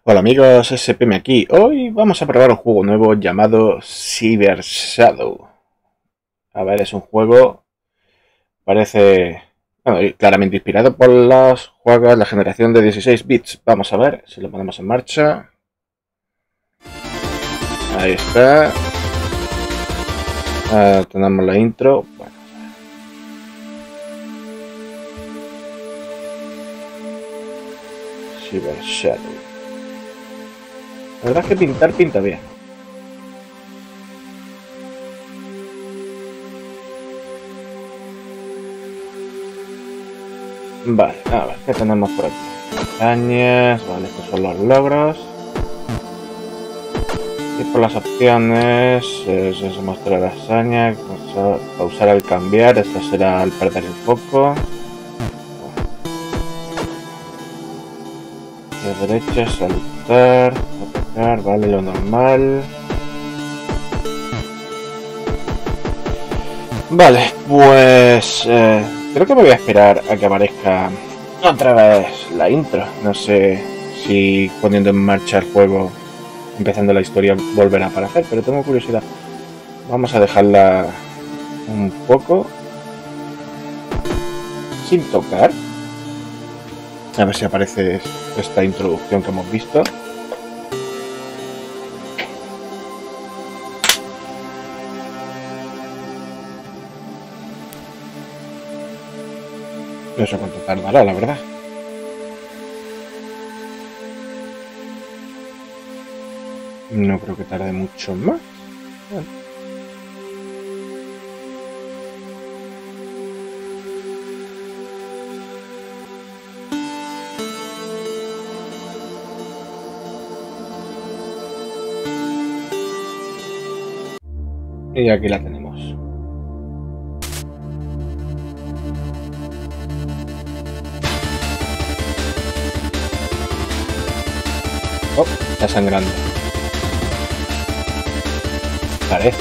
Hola amigos, SPM aquí. Hoy vamos a probar un juego nuevo llamado Cyber Shadow. A ver, es un juego, parece claramente inspirado por los juegos de la generación de 16 bits. Vamos a ver si lo ponemos en marcha. Ahí está. Tenemos la intro. Bueno, Cyber Shadow. La verdad es que pinta bien. Vale, a ver, ¿qué tenemos por aquí? Montañas, vale, estos son los logros. Y por las opciones, es mostrar hazaña, pausar al cambiar, esto será al perder el foco. De derecha, saltar, atacar, vale, lo normal. Vale, pues creo que me voy a esperar a que aparezca otra vez la intro. No sé si poniendo en marcha el juego, empezando la historia, volverá a aparecer, pero tengo curiosidad. Vamos a dejarla un poco sin tocar. A ver si aparece esta introducción que hemos visto. No sé cuánto tardará, la verdad. No creo que tarde mucho más. Bueno. Y aquí la tenemos. Oh, está sangrando. Parece.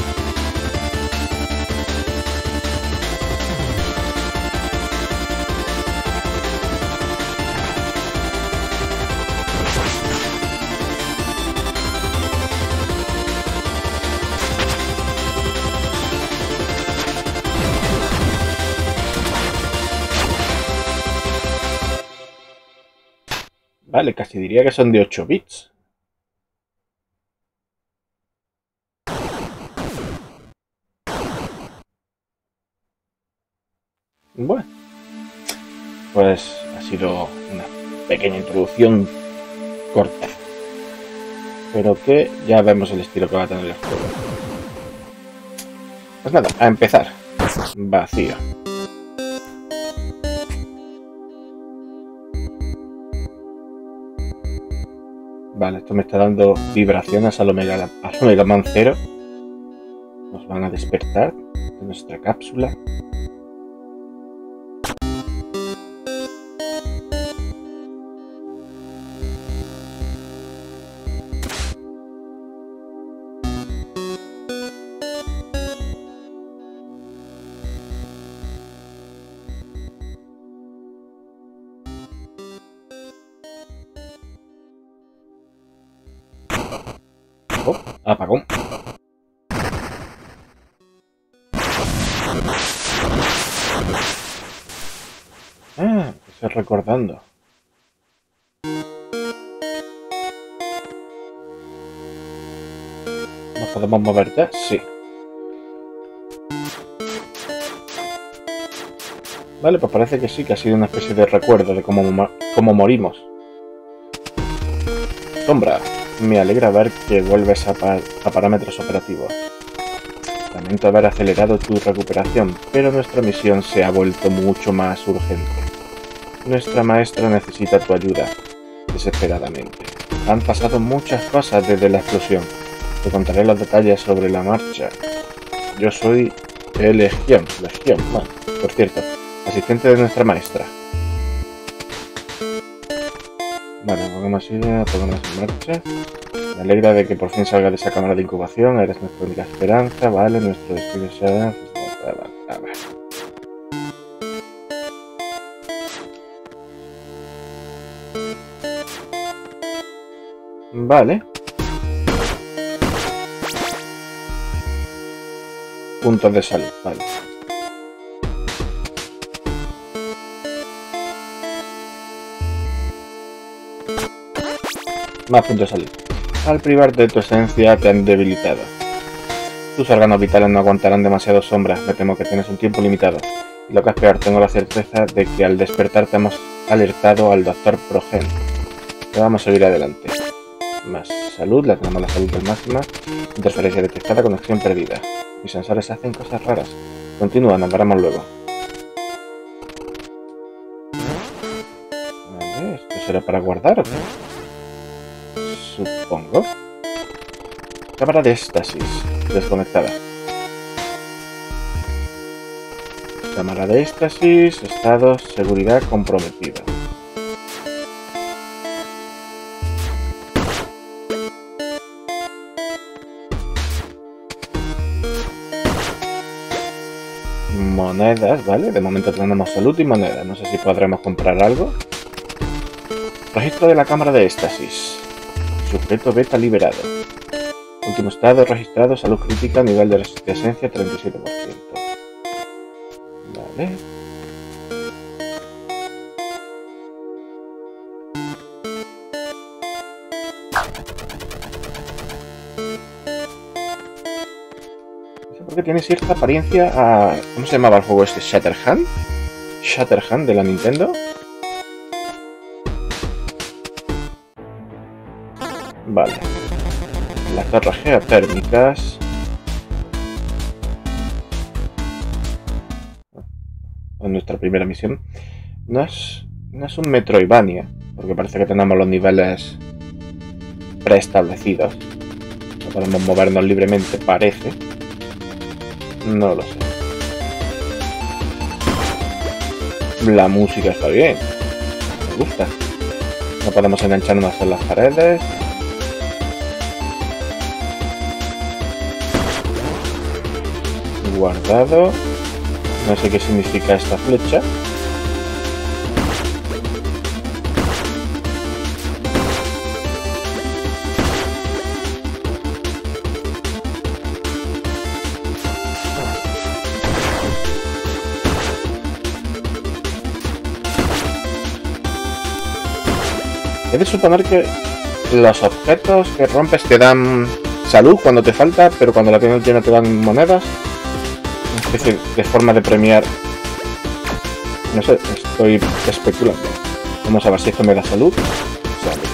Vale, casi diría que son de 8 bits. Bueno, pues ha sido una pequeña introducción corta, pero que ya vemos el estilo que va a tener el juego. Pues nada, a empezar. Vacío. Vale, esto me está dando vibraciones al Omega Man 0. Nos van a despertar de nuestra cápsula. Oh, apagón. Estoy recordando. ¿Nos podemos mover ya? Sí. Vale, pues parece que sí, que ha sido una especie de recuerdo de cómo morimos. Sombra, me alegra ver que vuelves a parámetros operativos. Lamento haber acelerado tu recuperación, pero nuestra misión se ha vuelto mucho más urgente. Nuestra maestra necesita tu ayuda, desesperadamente. Han pasado muchas cosas desde la explosión. Te contaré los detalles sobre la marcha. Yo soy Legión, bueno, por cierto, asistente de nuestra maestra. Vale, pongamos en marcha. Me alegra de que por fin salga de esa cámara de incubación. Eres nuestra única esperanza, vale, nuestro destino será... Vale. Puntos de salud, vale. Más puntos de salud. Al privarte de tu esencia te han debilitado. Tus órganos vitales no aguantarán demasiado sombras. Me temo que tienes un tiempo limitado. Y lo que es peor, tengo la certeza de que al despertar te hemos alertado al Dr. Progen. Pero vamos a seguir adelante. Más salud, la tenemos la salud al máxima. Interferencia detectada, conexión perdida. Mis sensores hacen cosas raras. Continúa, nos veremos luego. Vale, ¿esto será para guardar o qué? Supongo. Cámara de éxtasis. Desconectada. Cámara de éxtasis. Estado. Seguridad comprometida. Monedas, ¿vale? De momento tenemos salud y monedas. No sé si podremos comprar algo. Registro de la cámara de éxtasis. Sujeto beta liberado. Último estado registrado, salud crítica, nivel de esencia 37%. Vale. No sé por qué tiene cierta apariencia a... ¿Cómo se llamaba el juego este? ¿Shatterhand? ¿Shatterhand de la Nintendo? Vale. Las torres geotérmicas. En nuestra primera misión. No es un Metroidvania, porque parece que tenemos los niveles preestablecidos. No podemos movernos libremente, parece. No lo sé. La música está bien. Me gusta. No podemos engancharnos en las paredes. Guardado. No sé qué significa esta flecha. He de suponer que los objetos que rompes te dan salud cuando te falta, pero cuando la tienes llena te dan monedas. Una especie de forma de premiar. No sé, estoy especulando. Vamos a ver si esto me da salud. Salud.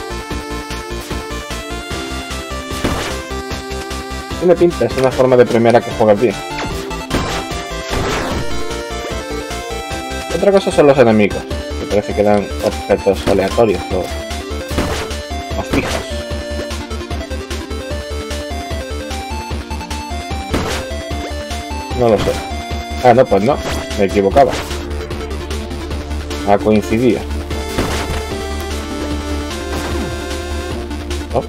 Tiene pinta, es una forma de premiar a que juegas bien. Otra cosa son los enemigos, que parece que dan objetos aleatorios o fijos. No lo sé. Ah, no, pues no. Me equivocaba. Coincidía. Oh.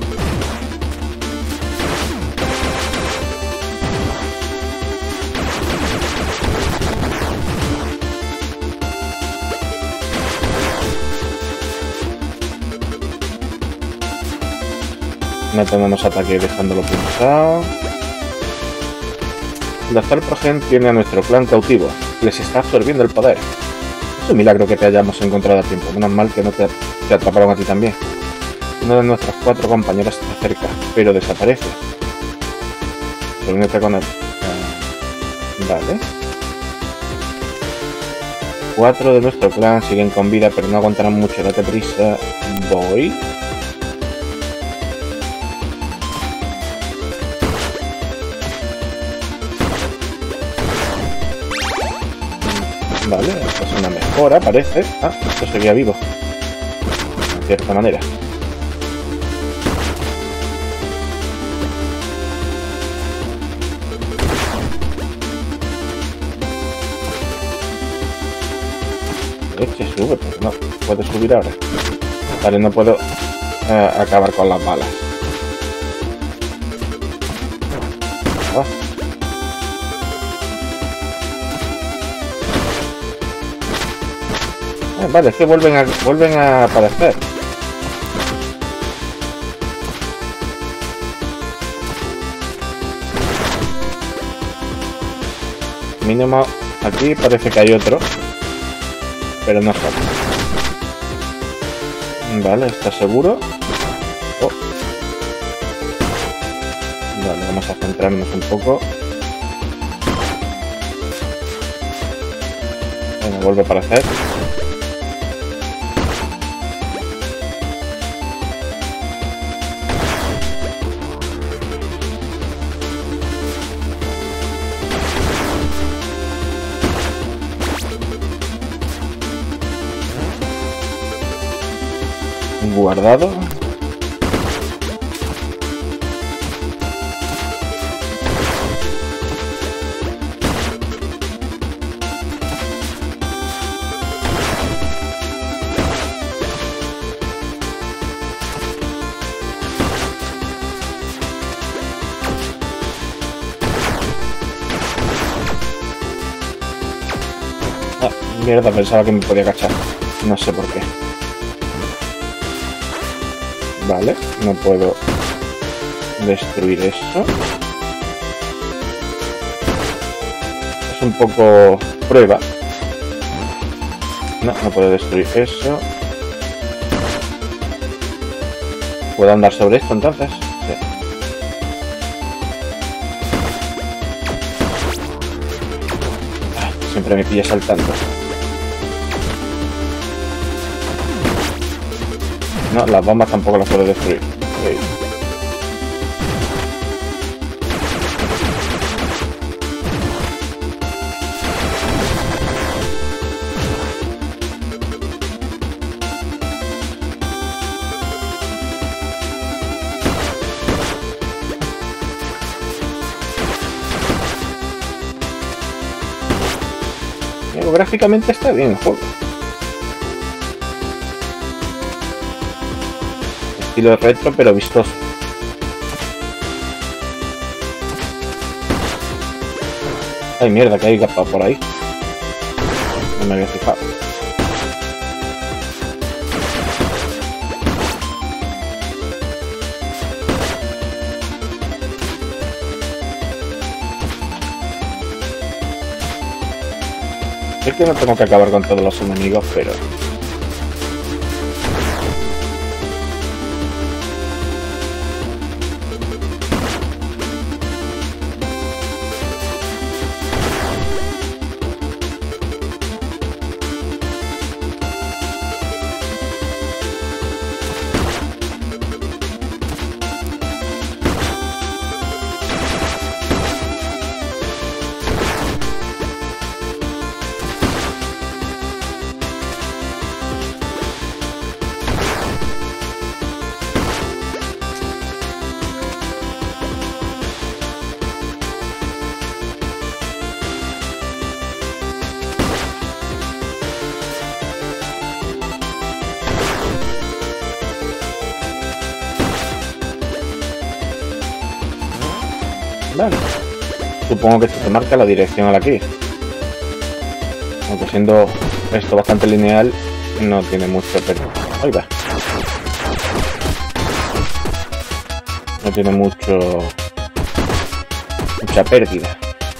No tenemos ataque dejándolo pulsado. El Dr. Progen tiene a nuestro clan cautivo. Les está absorbiendo el poder. Es un milagro que te hayamos encontrado a tiempo. Menos mal que no te atraparon a ti también. Uno de nuestros 4 compañeros está cerca, pero desaparece. Reúnete con él. Vale. 4 de nuestro clan siguen con vida, pero no aguantarán mucho. Date prisa. Voy. Vale, esto es una mejora, parece. Ah, esto seguía vivo. De cierta manera. Sube, pero no puedo subir ahora. Vale, no puedo acabar con las balas. Ah. Vale, es que vuelven a aparecer. Mínimo aquí parece que hay otro, pero no sale. Vale, ¿estás seguro? Oh. Vale, vamos a centrarnos un poco. Venga, vuelve a aparecer. Guardado. Ah, mierda, pensaba que me podía cachar. No sé por qué. Vale, no puedo destruir eso. Es un poco prueba. No, no puedo destruir eso. ¿Puedo andar sobre esto entonces? Sí. Ah, siempre me pilla saltando. No, las bombas tampoco las puedo destruir. Okay. Pero gráficamente está bien el juego. Estilo retro pero vistoso. Ay, mierda, que hay capa por ahí. No me había fijado. Sé que no tengo que acabar con todos los enemigos, pero... Vale. Supongo que esto te marca la dirección a la que ir. Aunque siendo esto bastante lineal, no tiene mucho, pero... Ahí va. No tiene mucha pérdida.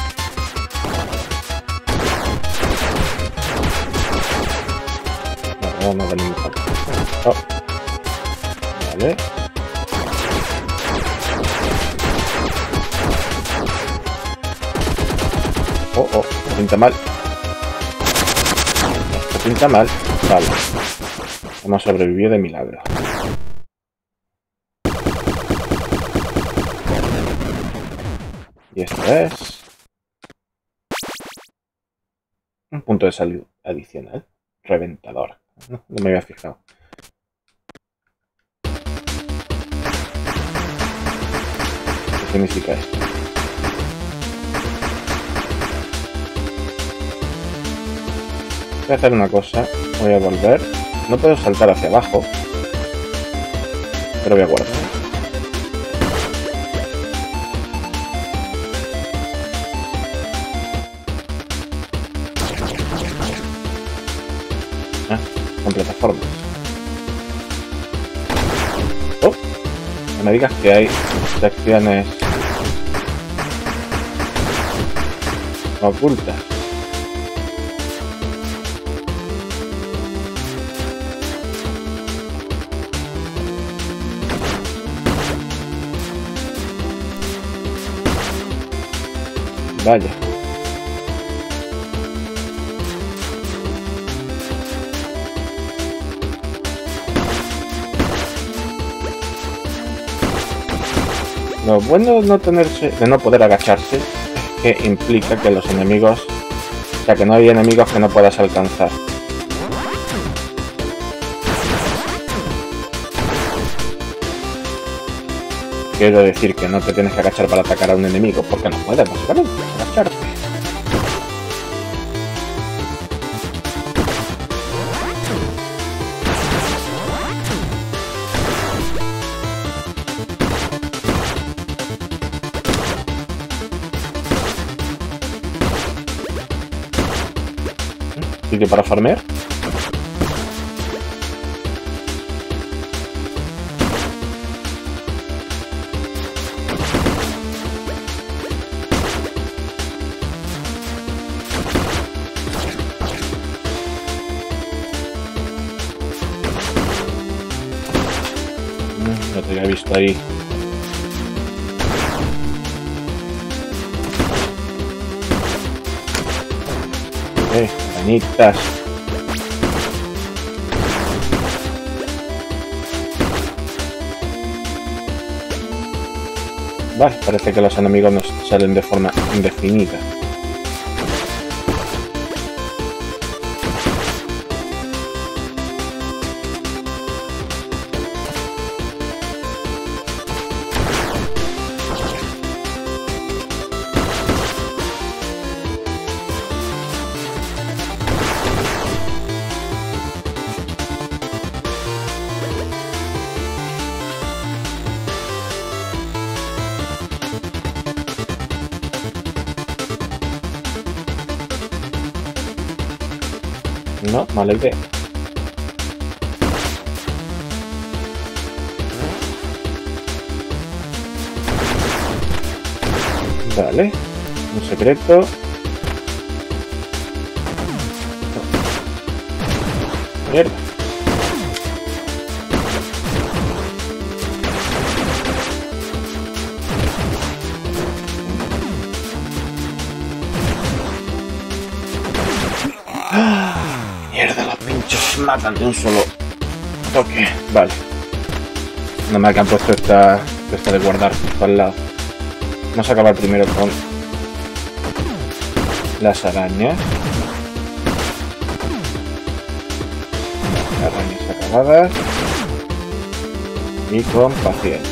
No, vamos a darle un poco. Oh. Vale. Oh, oh, pinta mal. Pinta mal. Vale. Hemos sobrevivido de milagro. Y esto es... un punto de salud adicional. Reventador. No me había fijado. ¿Qué significa esto? Voy a hacer una cosa, voy a volver. No puedo saltar hacia abajo, pero voy a guardar. Ah, con plataformas. Oh, no me digas que hay secciones ocultas. Vaya. Lo bueno de no poder agacharse es que implica que los enemigos, o sea, que no hay enemigos que no puedas alcanzar. Quiero decir que no te tienes que agachar para atacar a un enemigo, porque no puedes, básicamente, agacharte. ¿Sitio para farmear? No te había visto ahí. Arañitas. Vale, parece que los enemigos nos salen de forma indefinida. No, mala idea. Vale, un secreto. Mierda. Mierda, los pinchos matan de un solo toque. Vale. No me han puesto esta de guardar justo al lado. Vamos a acabar primero con las arañas. Arañas acabadas. Y con paciencia.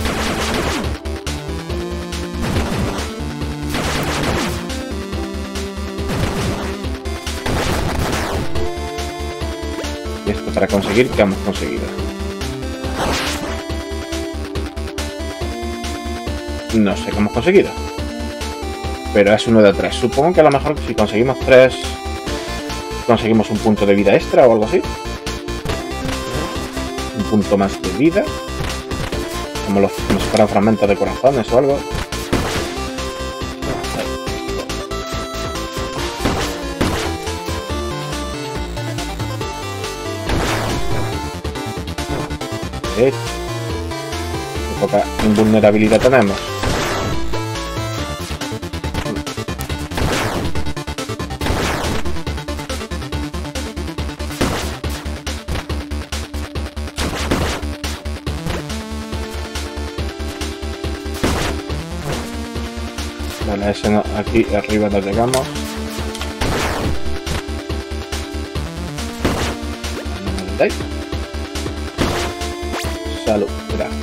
Y esto para conseguir que hemos conseguido. No sé qué hemos conseguido. Pero es uno de 3. Supongo que a lo mejor si conseguimos 3, conseguimos un punto de vida extra o algo así. Un punto más de vida. Como si fueran fragmentos de corazones o algo. Qué poca invulnerabilidad tenemos. Vale, ese no, aquí arriba no llegamos. Salud, gracias.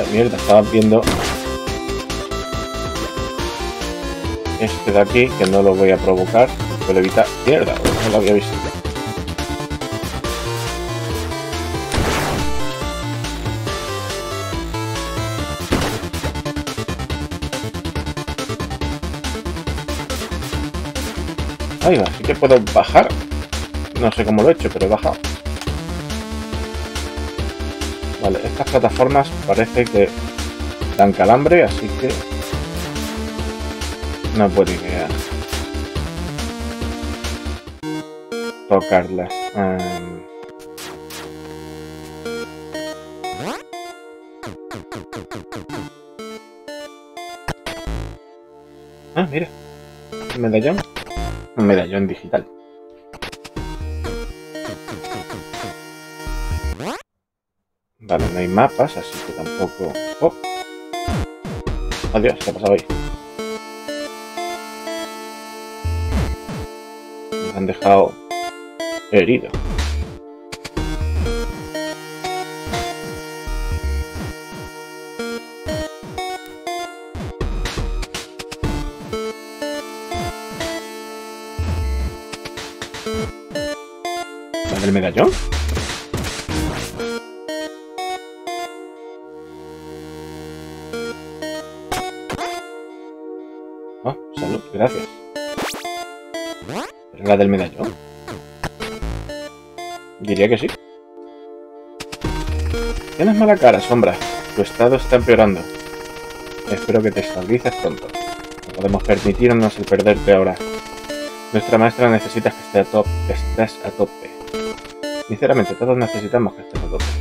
Mierda, estaba viendo este de aquí, que no lo voy a provocar. Puedo evitar. Mierda, no lo había visto. Ahí va, sí que puedo bajar. No sé cómo lo he hecho, pero he bajado. Vale, estas plataformas parece que dan calambre, así que no es buena idea tocarlas. Mira, un medallón. Un medallón digital. Vale, no hay mapas, así que tampoco... ¡Oh! Adiós, ¿qué ha pasado ahí? Nos han dejado herido. ¿Vale el medallón? Oh, salud, gracias. ¿Es la del medallón? Diría que sí. Tienes mala cara, Sombra. Tu estado está empeorando. Espero que te estabilices pronto. No podemos permitirnos el perderte ahora. Nuestra maestra necesita que estés a tope. Sinceramente, todos necesitamos que estés a tope.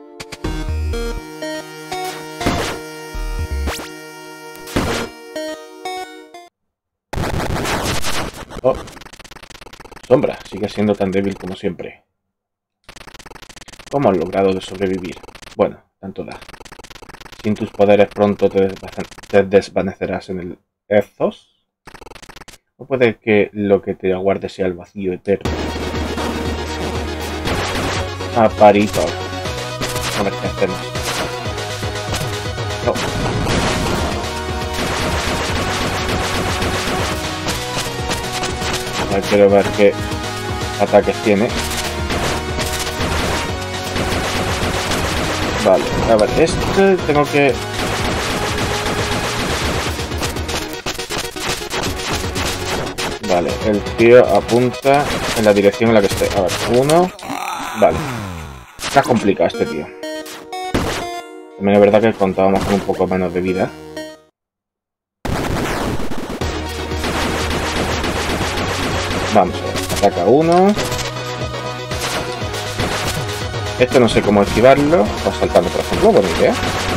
Oh. Sombra, sigues siendo tan débil como siempre. ¿Cómo has logrado sobrevivir? Bueno, tanto da. Sin tus poderes pronto te desvanecerás en el Ethos. ¿O puede que lo que te aguarde sea el vacío eterno? Parito. A ver qué hacemos. No. A ver, quiero ver qué ataques tiene. Vale, a ver, este tengo que... Vale, el tío apunta en la dirección en la que esté. A ver, uno... Vale. Está complicado este tío. También es verdad que contábamos con un poco menos de vida. Vamos a ver, ataca uno. Esto no sé cómo esquivarlo. O saltando, por ejemplo, buena idea.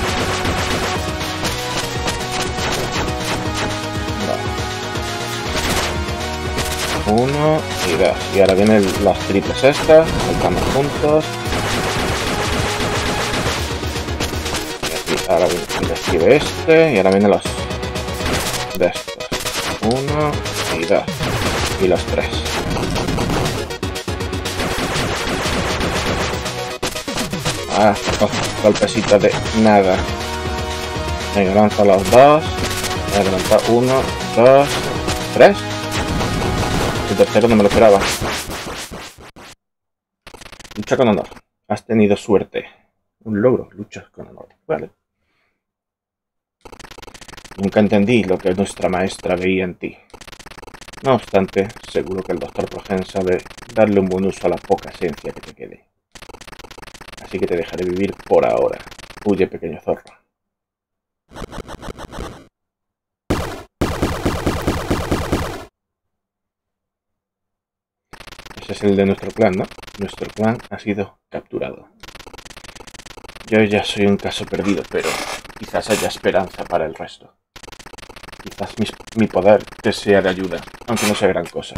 Vale. Uno y dos. Y ahora vienen las triples estas. Saltamos juntos. Y aquí ahora viene el esquive este. Y ahora vienen los de estos. Uno y dos. Y los tres. Golpecito de nada. Venga, lanza los dos. Voy a lanzar uno, dos, tres. El tercero no me lo esperaba. Lucha con honor. Has tenido suerte. Un logro. Luchas con honor. Vale. Nunca entendí lo que nuestra maestra veía en ti. No obstante, seguro que el Dr. Progen sabe darle un buen uso a la poca esencia que te quede. Así que te dejaré vivir por ahora. Huye, pequeño zorro. Ese es el de nuestro clan, ¿no? Nuestro clan ha sido capturado. Yo ya soy un caso perdido, pero quizás haya esperanza para el resto. Quizás mi poder te sea de ayuda, aunque no sea gran cosa.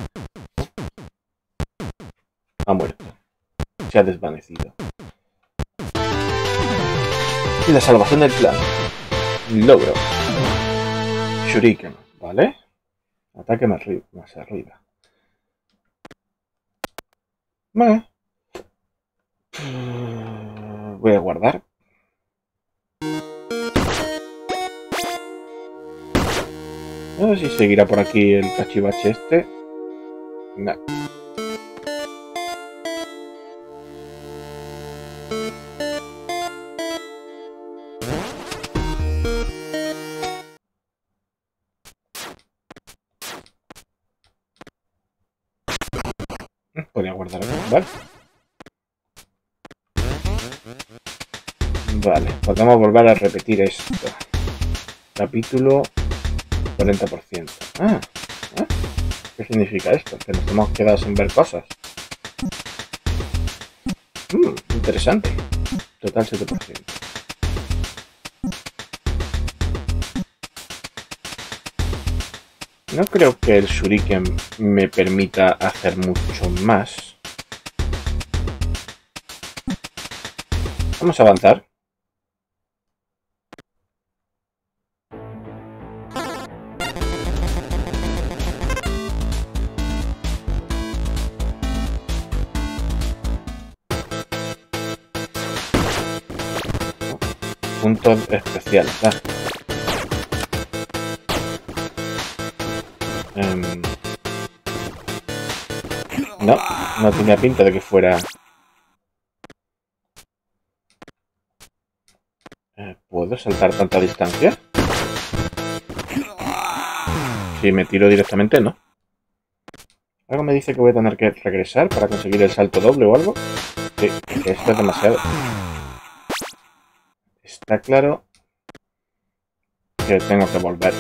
Ha muerto. Se ha desvanecido. Y la salvación del clan. Logro. Shuriken, ¿vale? Ataque más arriba. Vale. Voy a guardar. No sé si seguirá por aquí el cachivache este. No. Podría guardar aquí, ¿vale? Vale, podemos volver a repetir esto. Capítulo 40%. ¿Qué significa esto? Que nos hemos quedado sin ver cosas. Interesante. Total 7%. No creo que el shuriken me permita hacer mucho más. Vamos a avanzar. Puntos especiales. No tenía pinta de que fuera. ¿Puedo saltar tanta distancia? Si me tiro directamente, no. Algo me dice que voy a tener que regresar para conseguir el salto doble o algo. Sí, que esto es demasiado. Está claro que tengo que volver.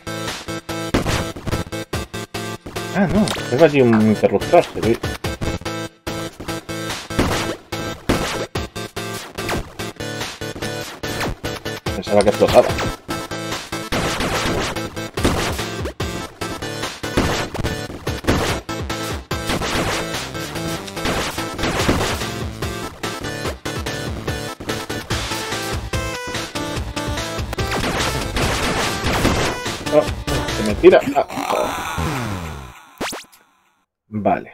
Ah, no, tengo allí un interruptor. ¿Sí? Pensaba que explotaba. Oh, se me tira. Vale.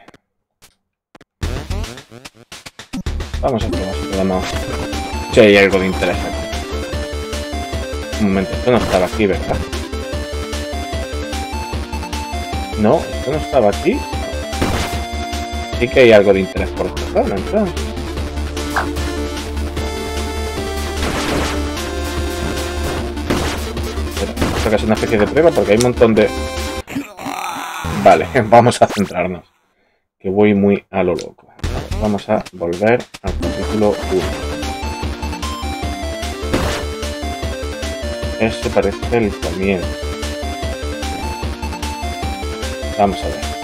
Vamos a probar si podemos. Si hay algo de interés aquí. Un momento, esto no estaba aquí, ¿verdad? No, esto no estaba aquí. Sí que hay algo de interés por esta zona, entonces. Esto que es una especie de prueba porque hay un montón de... Vale, vamos a centrarnos. Que voy muy a lo loco. Vamos a volver al capítulo 1. Este parece el comienzo. Vamos a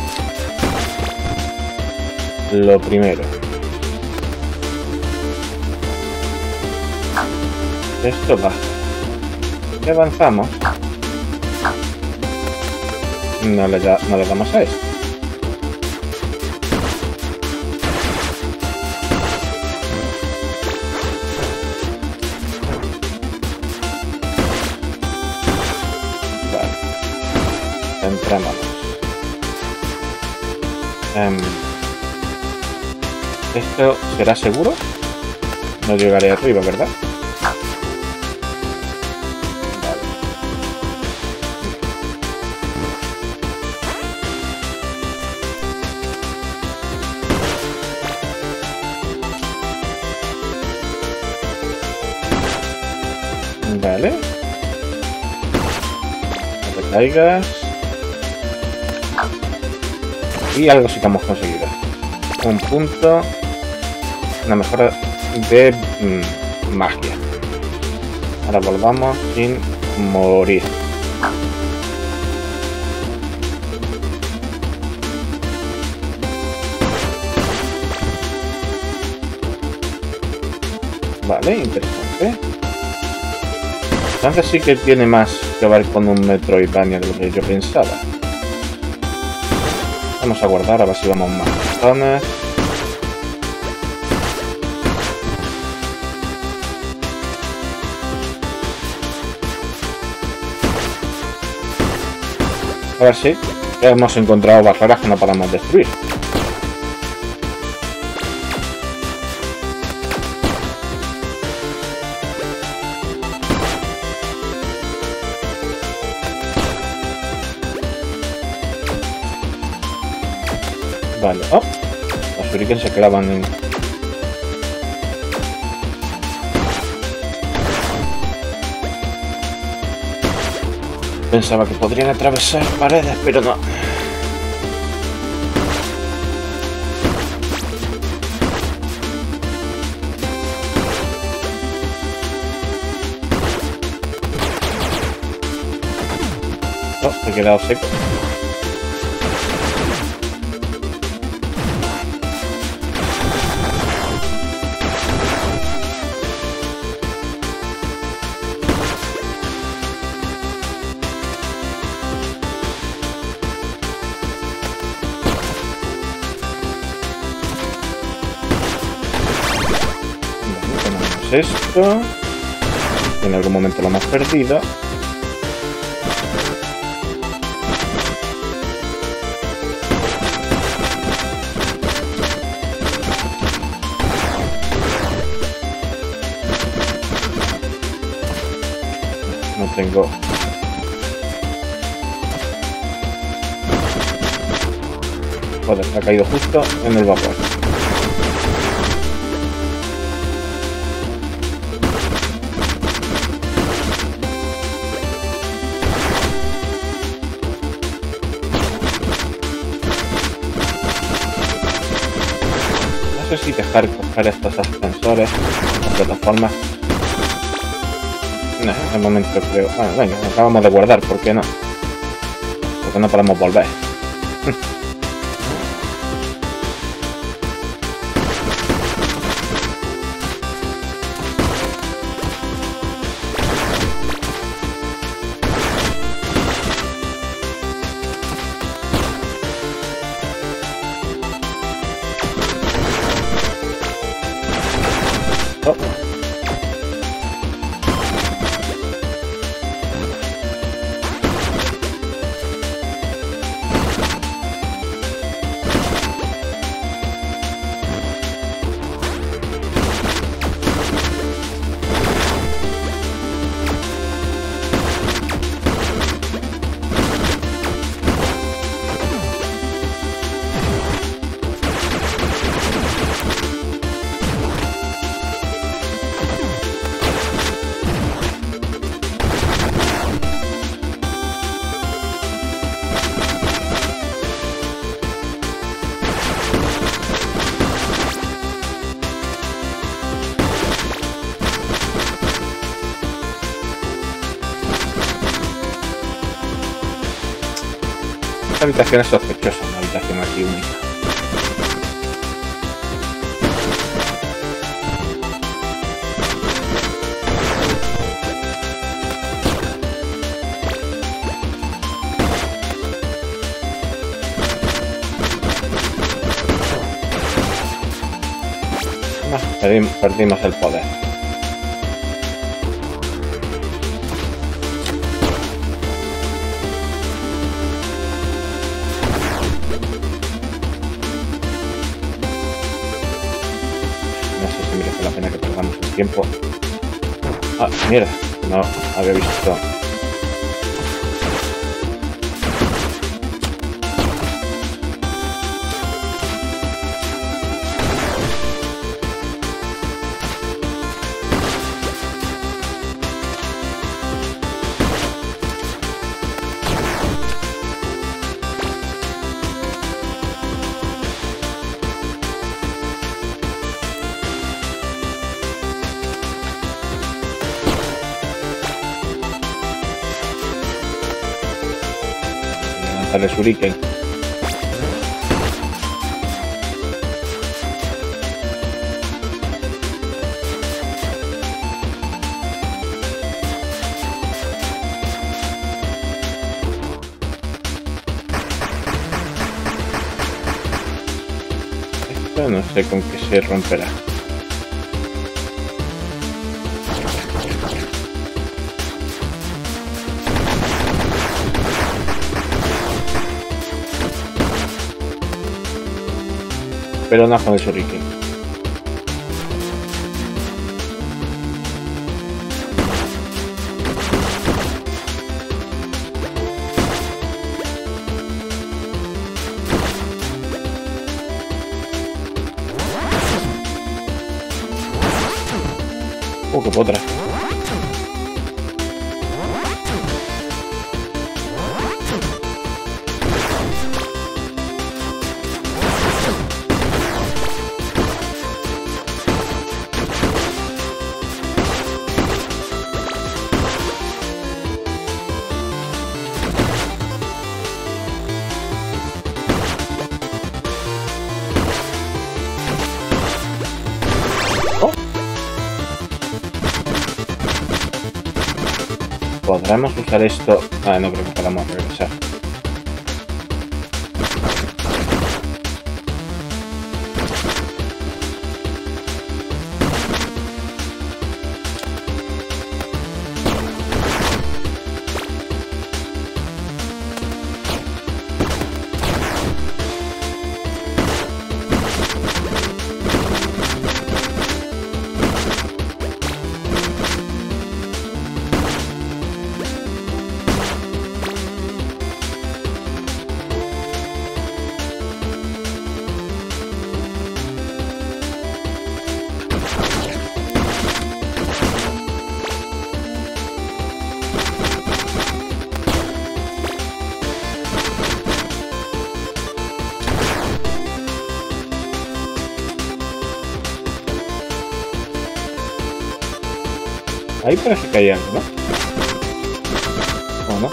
ver. Lo primero. Esto va. Si avanzamos, no le damos a esto. Vale. Entramos. ¿Esto será seguro? No llegaré arriba, ¿verdad? Vale. No te caigas. Y algo sí que hemos conseguido. Un punto. Una mejora de magia. Ahora volvamos sin morir. Vale, interesante. Entonces sí que tiene más que ver con un Metroidvania de lo que yo pensaba. Vamos a guardar, a ver si vamos más zonas. A ver si hemos encontrado barreras que no podemos destruir. Vale. Oh, los shuriken se clavan en... Pensaba que podrían atravesar paredes, pero no. Oh, me he quedado seco. Esto en algún momento lo hemos perdido. No tengo. Joder, ha caído justo en el vapor. No sé si dejar coger estos ascensores o plataformas. No, en el momento creo. Bueno, venga, acabamos de guardar, ¿por qué no? Porque no podemos volver. Oh. Esta habitación es sospechosa, una habitación aquí única. Perdimos el poder. No sé si merece la pena que perdamos el tiempo. Ah, mierda, no había visto. De shuriken. Esto no sé con qué se romperá. Pero no con el shuriken. Qué potra. ¿Podremos usar esto? Ah, no creo que podamos regresar. Ahí parece que hay algo, ¿no? ¿O no?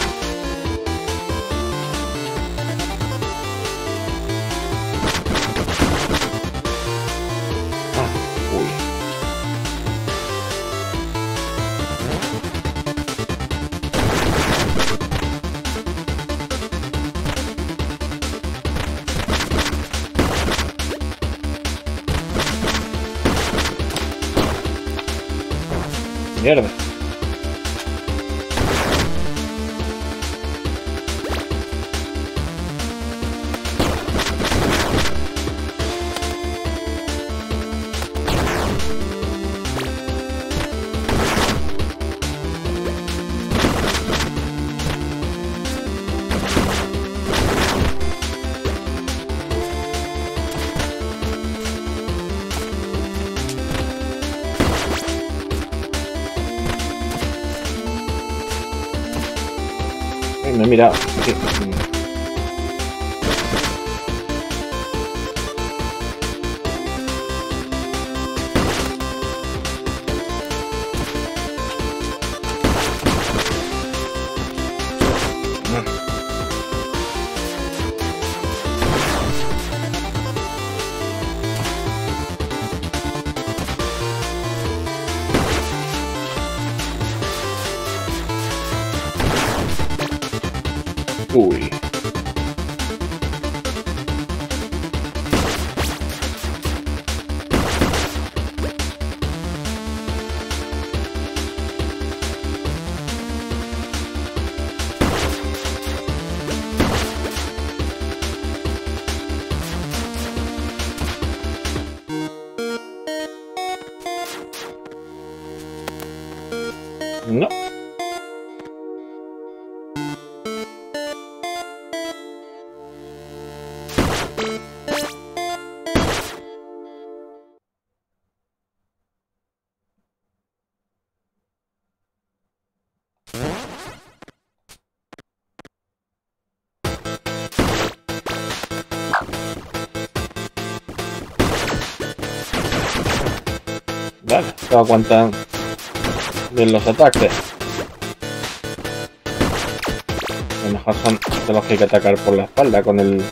Ah, uy. Mierda. Me he mirado. Sí. Uy. No. Vale, esto aguantan bien los ataques. A lo mejor son de los que hay que atacar por la espalda con el...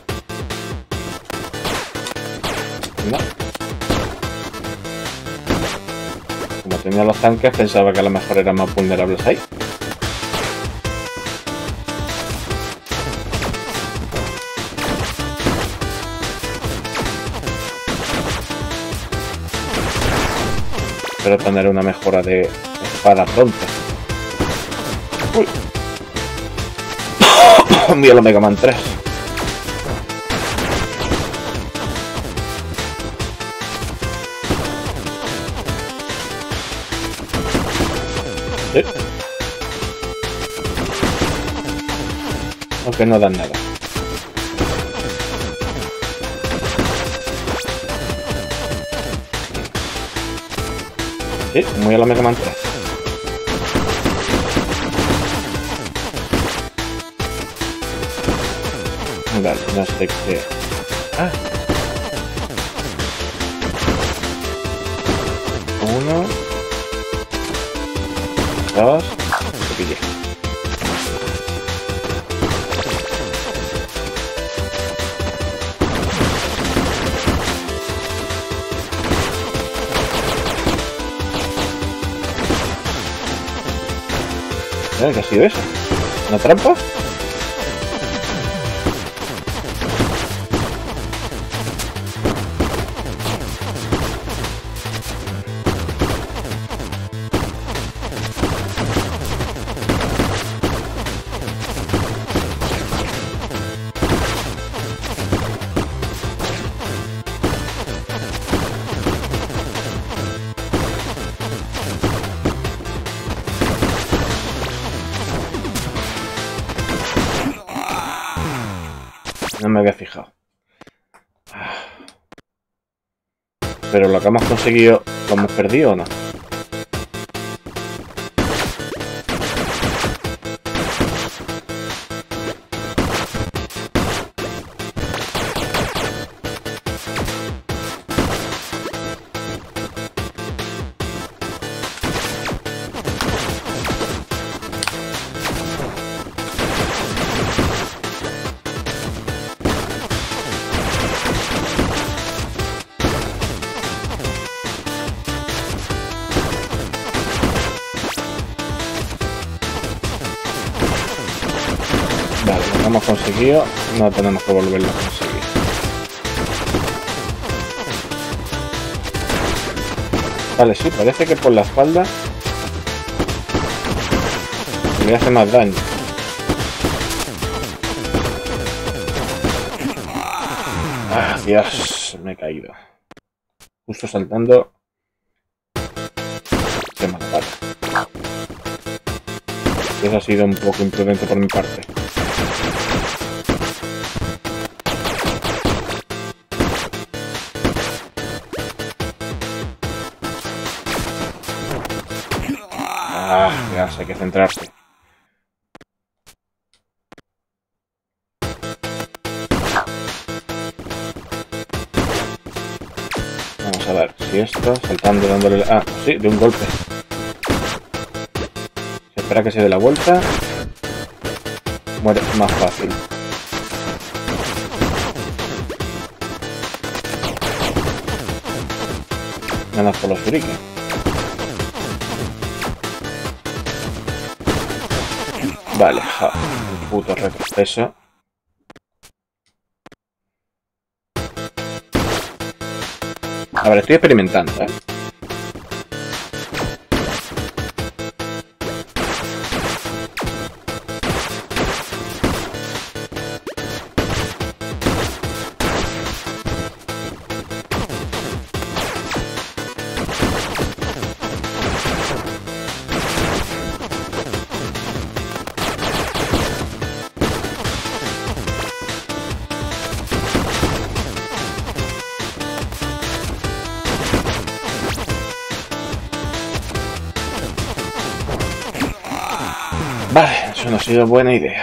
No. Como tenía los tanques, pensaba que a lo mejor eran más vulnerables ahí. Espero tener una mejora de espada pronto. Uy. Mira lo Mega Man 3. ¿Sí? Aunque no dan nada. Sí, muy a la Mega Man 3. Vale, no sé qué... Ah. 1, 2, lo pillé. ¿Qué ha sido eso? ¿Una trampa? No me había fijado. Pero lo que hemos conseguido, ¿lo hemos perdido o no? Vale, lo hemos conseguido, no tenemos que volverlo a conseguir. Vale, sí, parece que por la espalda me hace más daño. Ah, Dios, me he caído. Justo saltando. Qué mala pata. Eso ha sido un poco imprudente por mi parte. Ah, ya sé, hay que centrarse. Vamos a ver si esto, saltando, dándole... Ah, sí, de un golpe. Se espera que se dé la vuelta. Muere más fácil. Ganas por los shuriken. Vale, ja, el puto retroceso. A ver, estoy experimentando, ¿eh? Vale, eso no ha sido buena idea.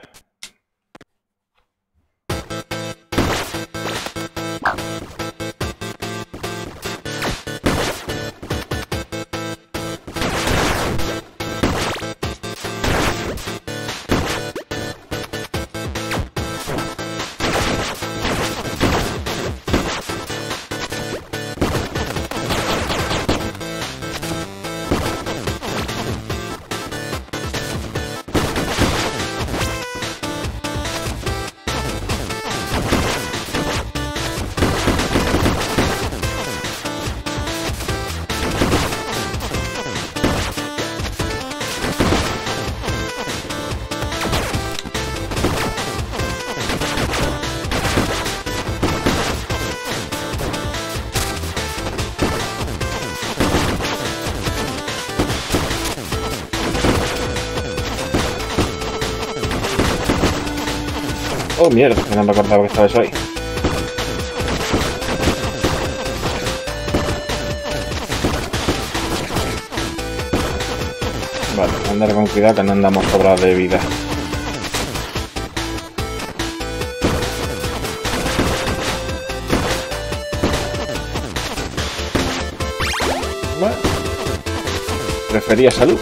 Oh, mierda, que no me acordaba que estaba eso ahí. Vale, andar con cuidado que no andamos sobrados de vida. Bueno, prefería salud.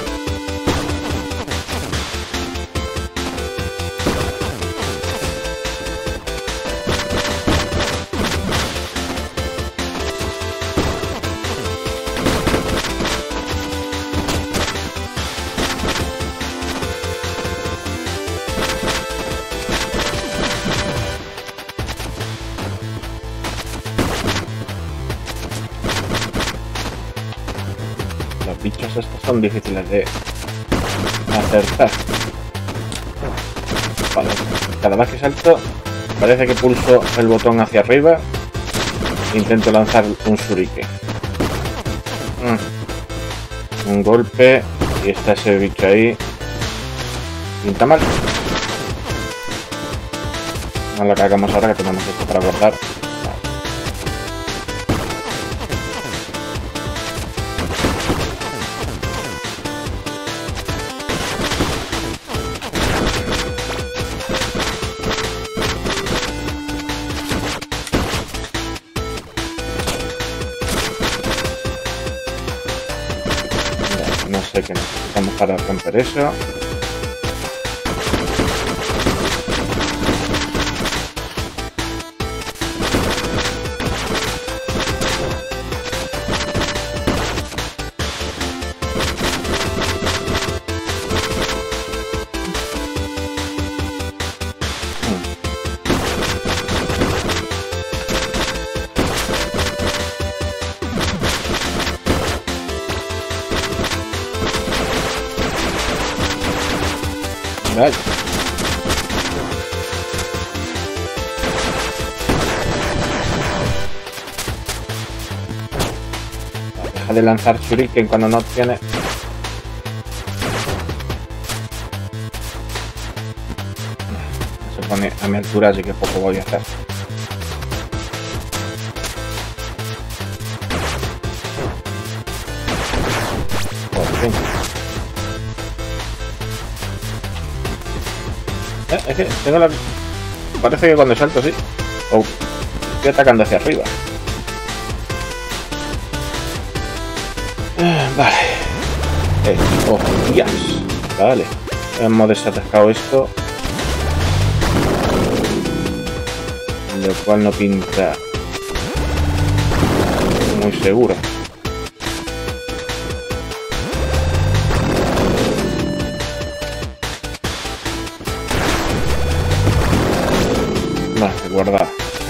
Los bichos estos son difíciles de acertar. Vale, cada vez que salto parece que pulso el botón hacia arriba e intento lanzar un shuriken. Un golpe y está ese bicho ahí. Pinta mal. No lo que hagamos ahora, que tenemos esto para guardar. No sé qué necesitamos para romper eso. Vale. Deja de lanzar shuriken cuando no tiene. Se pone a mi altura, así que poco voy a hacer. Por fin. Es que tengo la... Parece que cuando salto sí. Oh, estoy atacando hacia arriba. Vale. Oh, Dios. Vale. Hemos desatascado esto. Lo cual no pinta muy seguro. Vale, guardar.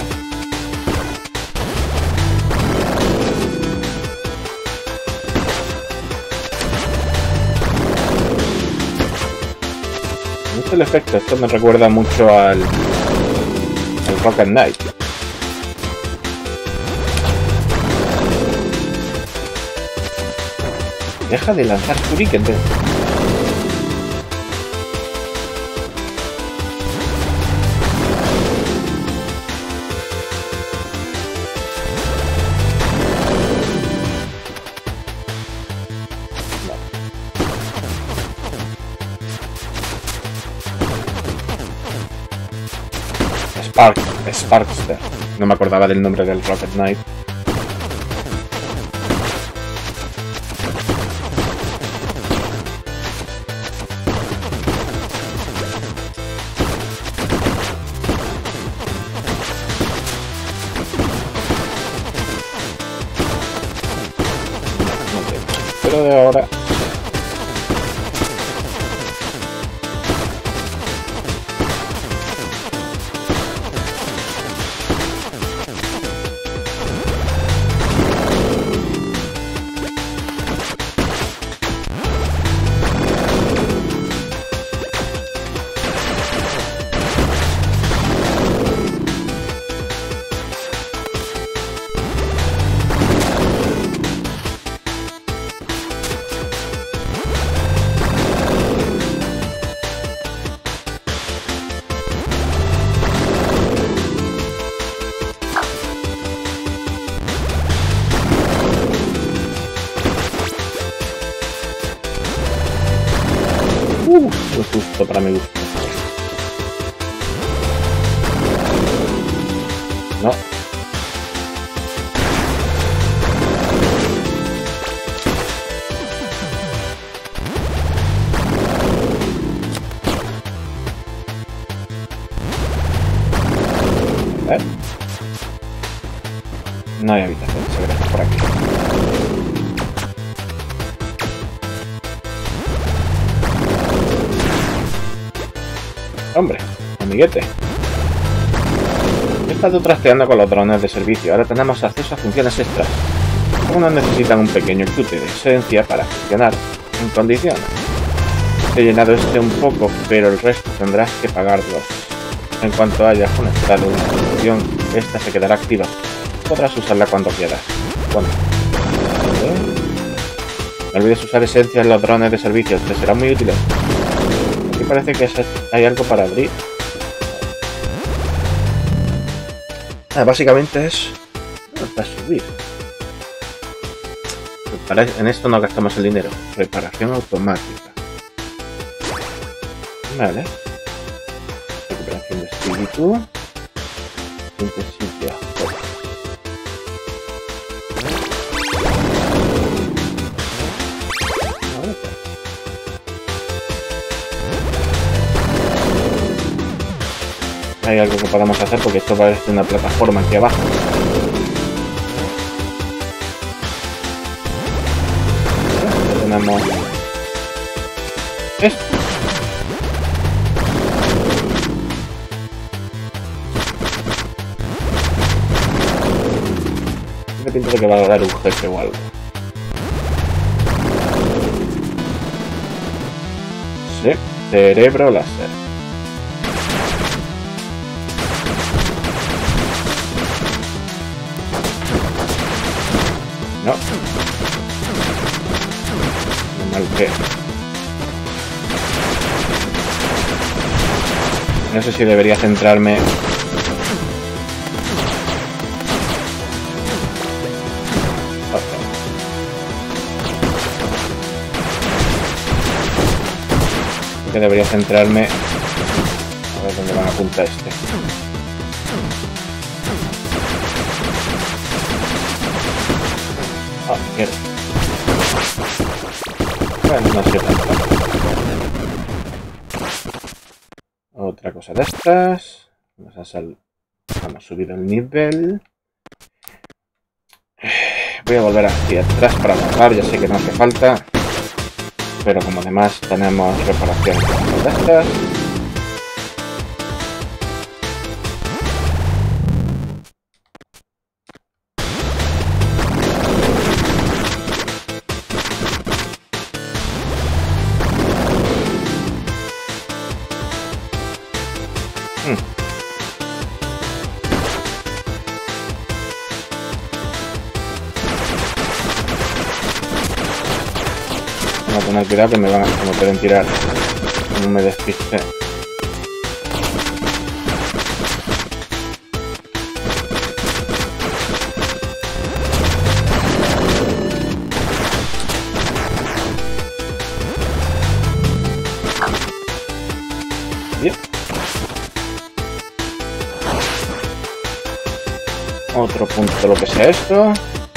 El efecto, esto me recuerda mucho al Rocket Knight. Deja de lanzar shuriken. Sparkster. No me acordaba del nombre del Rocket Knight. Pero de ahora... No. A ver. No hay habitación secreta por aquí. Hombre, amiguete. He estado trasteando con los drones de servicio. Ahora tenemos acceso a funciones extras. Algunos necesitan un pequeño chute de esencia para funcionar en condiciones. He llenado este un poco, pero el resto tendrás que pagarlos. En cuanto hayas conectado una función, esta se quedará activa. Podrás usarla cuando quieras. Bueno. No olvides usar esencia en los drones de servicio. Te serán muy útiles. Aquí parece que hay algo para abrir. Básicamente es para subir. En esto no gastamos el dinero. Reparación automática. Vale. Recuperación de espíritu. Síntesis de azote. Hay algo que podamos hacer porque esto parece una plataforma aquí abajo. Ya tenemos esto. Me pinta de que va a dar un jefe o algo. Sí, cerebro láser. No. Mal que. No sé si debería centrarme. Que debería centrarme. A ver dónde van a apuntar este. Ah, mierda. Bueno, no sé tanto. Otra cosa de estas. Vamos a subir el nivel. Voy a volver hacia atrás para bajar. Ya sé que no hace falta. Pero como además tenemos reparaciones de estas. Vamos a tener cuidado que me pueden tirar. No me despiste. Bien. Otro punto de lo que sea esto.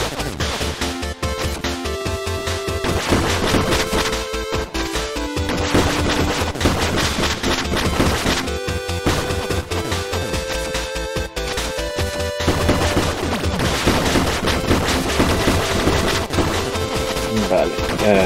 Vale.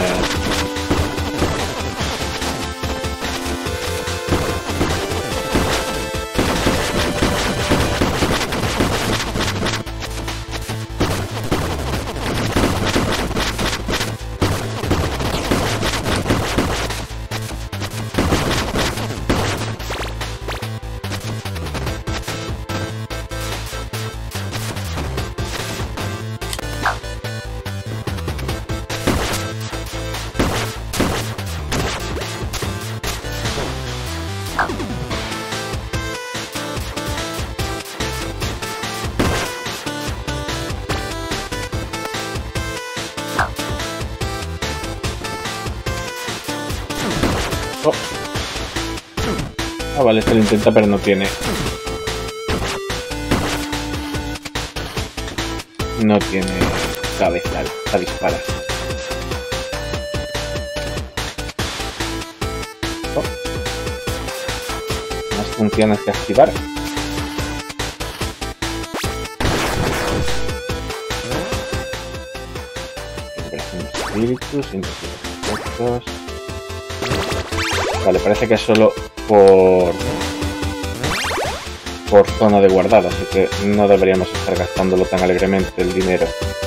Oh. Ah, vale, este lo intenta pero no tiene. no tiene cabeza a disparar. Oh. Más funciones que activar. Espíritus, efectos. Vale, parece que es solo por zona de guardado, así que no deberíamos estar gastándolo tan alegremente el dinero.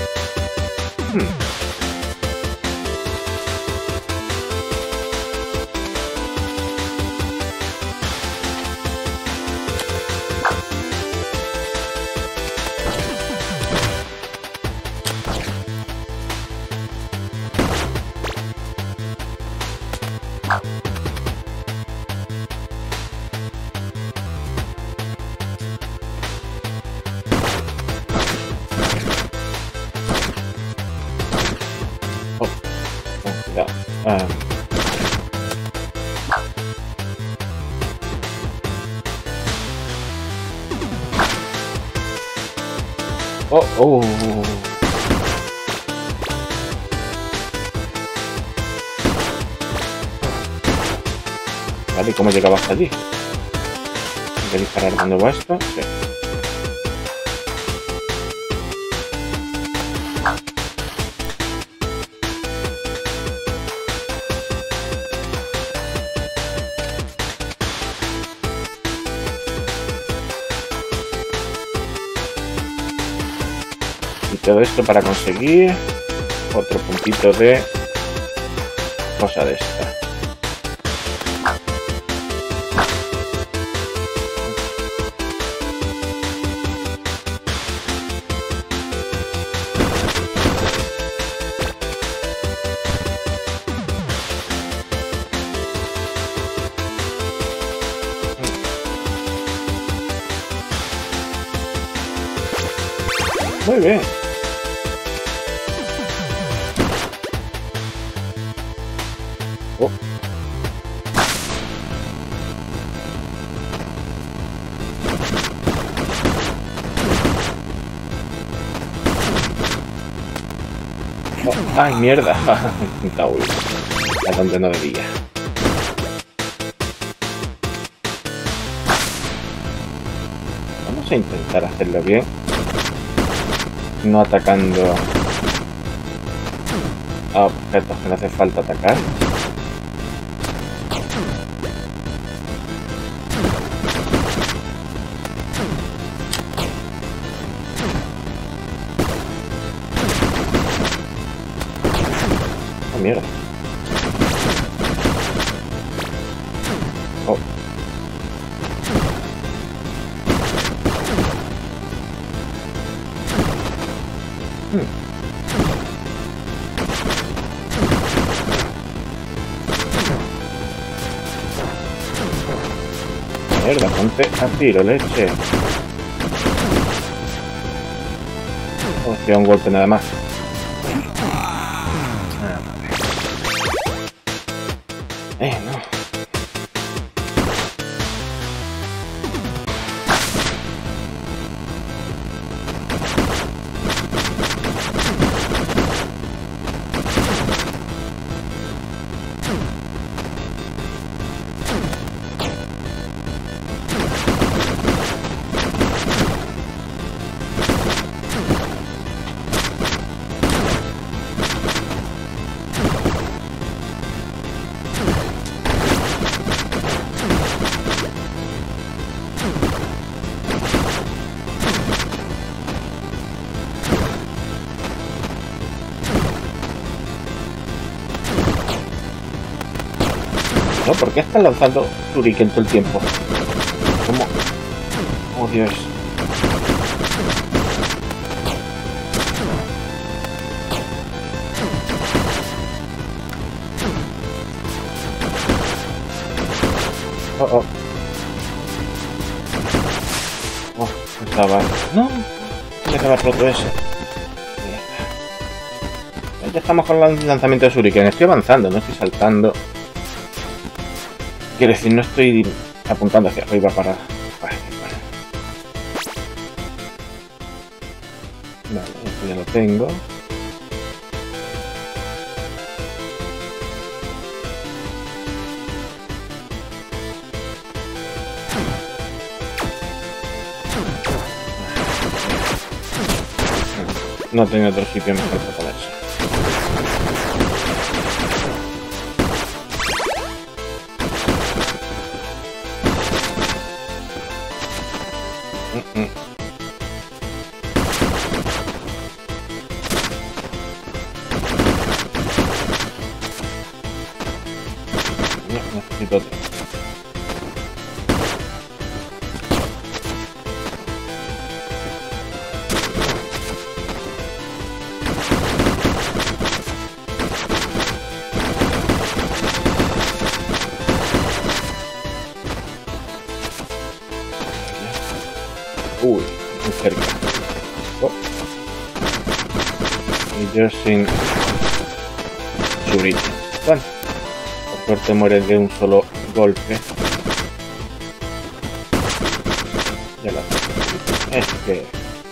Oh. Vale, ¿y cómo llegaba hasta allí? ¿Hay que disparar de nuevo a esto? Sí. Todo esto para conseguir otro puntito de cosa de esta. Muy bien. Oh. Oh, ¡ay, mierda! Taúl. A donde no debía. Vamos a intentar hacerlo bien. No atacando a objetos que no hace falta atacar. Oh, mierda. Oh. Mierda, ponte a tiro, leche. Hostia, un golpe nada más. No. No, ¿por qué están lanzando shuriken todo el tiempo? ¿Cómo? Oh, Dios. Oh. Oh, estaba... No, me estaba roto ese. Ya estamos con el lanzamiento de shuriken. Estoy avanzando, no estoy saltando. Quiero decir, no estoy apuntando hacia arriba para... Vale, esto ya lo tengo. No tengo otro sitio mejor para ponerse. No, necesito otro. Uy, muy cerca. Oh. Y yo sin churrito. Bueno, por suerte muere de un solo golpe. Ya lo hago. Es que...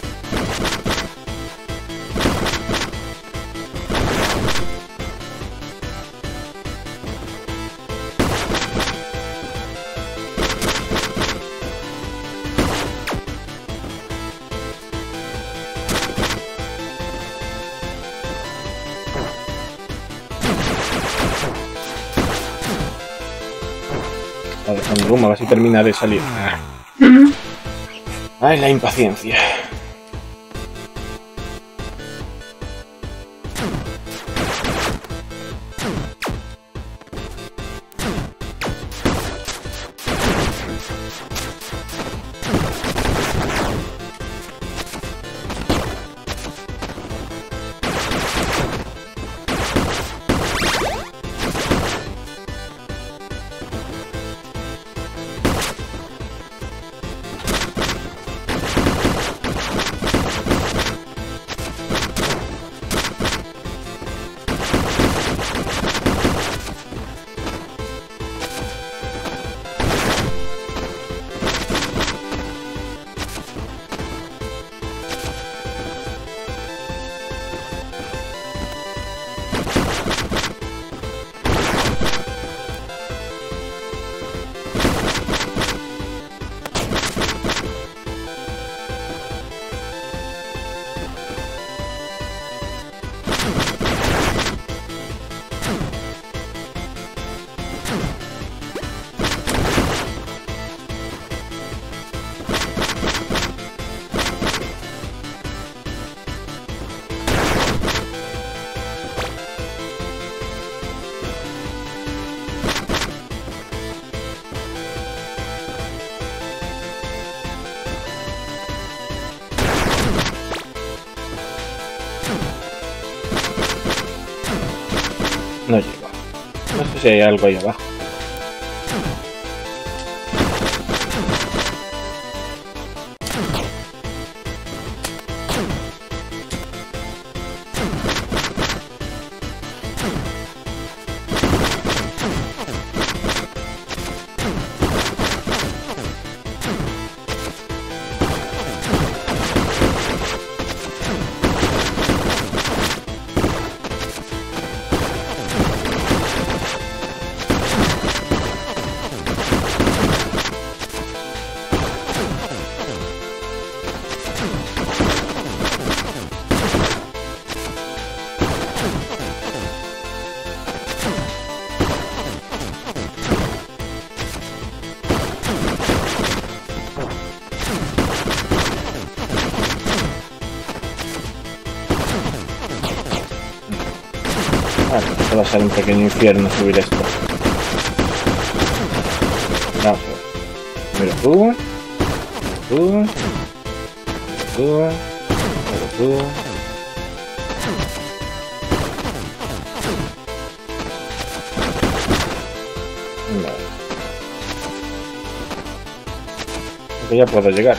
con rumbo, a ver si termina de salir. Ay, la impaciencia. No llego. No sé si hay algo ahí abajo. Vale, esto va a ser un pequeño infierno subir esto. Vamos a ver. Mira tú. Tú. Tú. Tú. Vale. Aquí ya puedo llegar.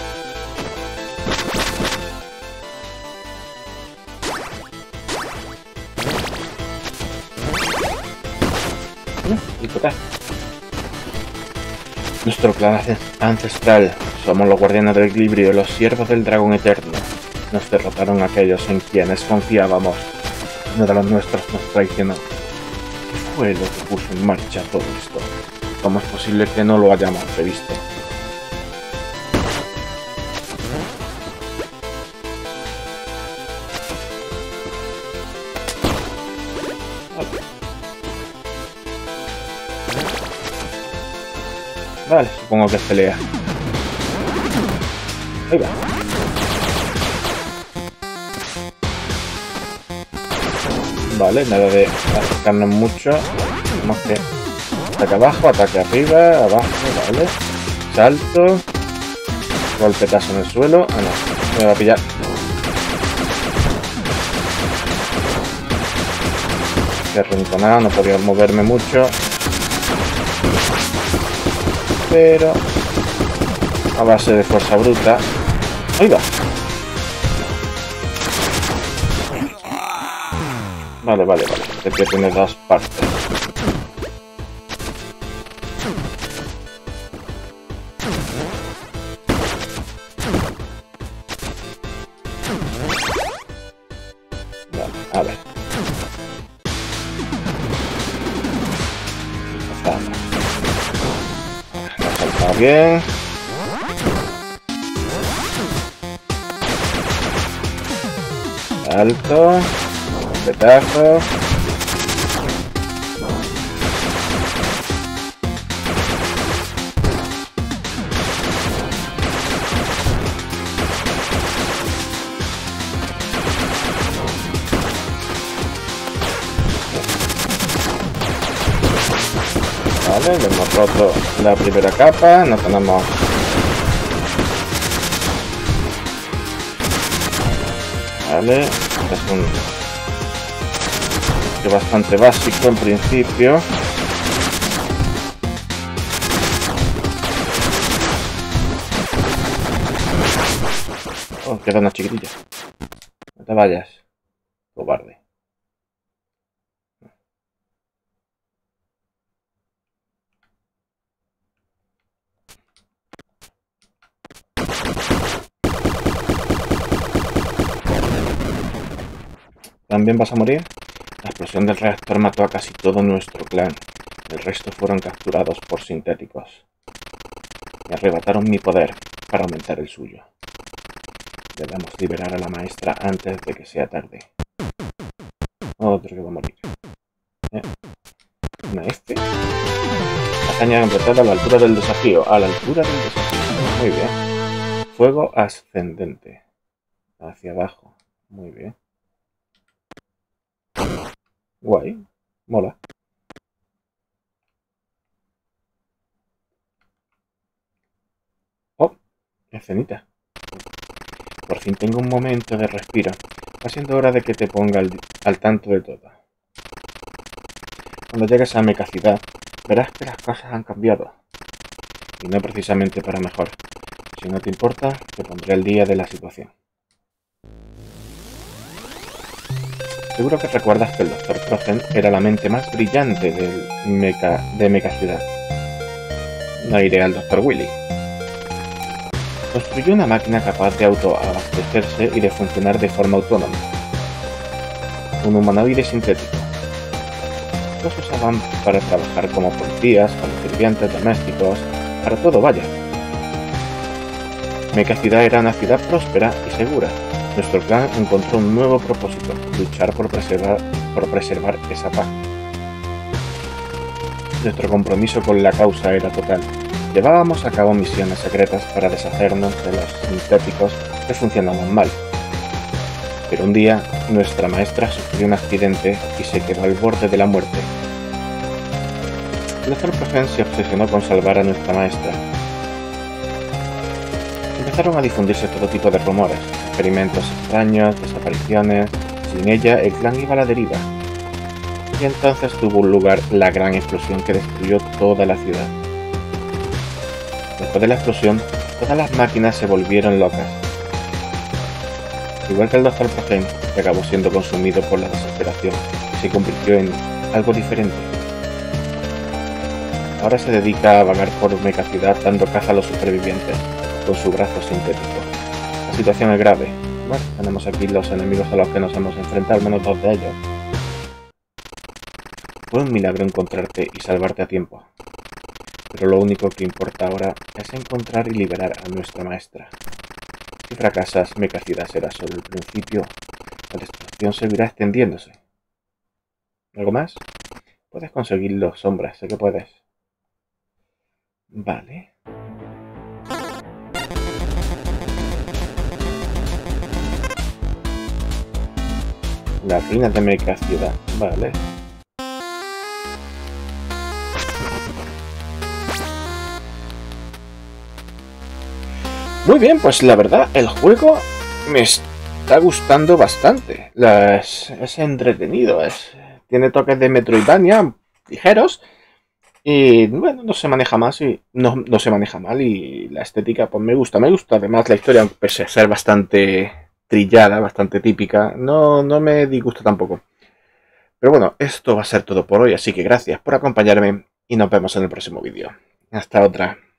Y tocar. Nuestro clan ancestral. Somos los guardianes del equilibrio, los siervos del dragón eterno. Nos derrotaron aquellos en quienes confiábamos. Uno de los nuestros nos traicionó. ¿Qué fue lo que puso en marcha todo esto? ¿Cómo es posible que no lo hayamos previsto? Vale, supongo que es pelea. Ahí va. Vale, nada de acercarnos mucho. Tenemos que... Ataque abajo, ataque arriba, abajo, vale. Salto. Golpetazo en el suelo. Ah, no, me va a pillar. Qué rinconado, no podía moverme mucho. Pero... a base de fuerza bruta. ¡Ahí va! Vale, vale, vale. Este tiene dos partes. Vale, a ver. Me ha saltado bien. Salto. Petazo. Vale, le hemos roto la primera capa, no tenemos... Vale, es un... que bastante básico en principio. Oh, queda una chiquitilla. No te vayas, cobarde. ¿También vas a morir? La explosión del reactor mató a casi todo nuestro clan. El resto fueron capturados por sintéticos. Me arrebataron mi poder para aumentar el suyo. Debemos liberar a la maestra antes de que sea tarde. Otro que va a morir. ¿Una F? Hazaña completada a la altura del desafío. A la altura del desafío. Muy bien. Fuego ascendente. Hacia abajo. Muy bien. Guay, mola. Oh, escenita. Por fin tengo un momento de respiro. Va siendo hora de que te ponga al tanto de todo. Cuando llegues a Mecacidad, verás que las cosas han cambiado. Y no precisamente para mejor. Si no te importa, te pondré al día de la situación. Seguro que recuerdas que el Dr. Profen era la mente más brillante de Mecacidad. No iré al Dr. Willy. Construyó una máquina capaz de autoabastecerse y de funcionar de forma autónoma. Un humanoide sintético. Los usaban para trabajar como policías, como sirvientes domésticos, para todo vaya. Mecacidad era una ciudad próspera y segura. Nuestro clan encontró un nuevo propósito, luchar por preservar esa paz. Nuestro compromiso con la causa era total. Llevábamos a cabo misiones secretas para deshacernos de los sintéticos que funcionaban mal. Pero un día, nuestra maestra sufrió un accidente y se quedó al borde de la muerte. El Dr. Profen se obsesionó con salvar a nuestra maestra. Empezaron a difundirse todo tipo de rumores, experimentos extraños, desapariciones. Sin ella, el clan iba a la deriva. Y entonces tuvo lugar la gran explosión que destruyó toda la ciudad. Después de la explosión, todas las máquinas se volvieron locas. Igual que el Dr. Profen, que acabó siendo consumido por la desesperación y se convirtió en algo diferente. Ahora se dedica a vagar por Mecacidad dando caza a los supervivientes con su brazo sintético. La situación es grave Bueno, tenemos aquí los enemigos a los que nos hemos enfrentado, al menos 2 de ellos. Fue un milagro encontrarte y salvarte a tiempo. Pero lo único que importa ahora es encontrar y liberar a nuestra maestra. Si fracasas, Mekhacida será solo el principio. La destrucción seguirá extendiéndose. ¿Algo más? Puedes conseguirlo, Sombra, sé que puedes. Vale. Las ruinas de Mekhacida, vale. Muy bien, pues la verdad, el juego me está gustando bastante. Es entretenido, tiene toques de Metroidvania ligeros. Y bueno, no se maneja más y no se maneja mal. Y la estética, pues me gusta. Me gusta además la historia, pese a ser bastante trillada, bastante típica. No me disgusta tampoco. Pero bueno, esto va a ser todo por hoy, así que gracias por acompañarme y nos vemos en el próximo vídeo. Hasta otra.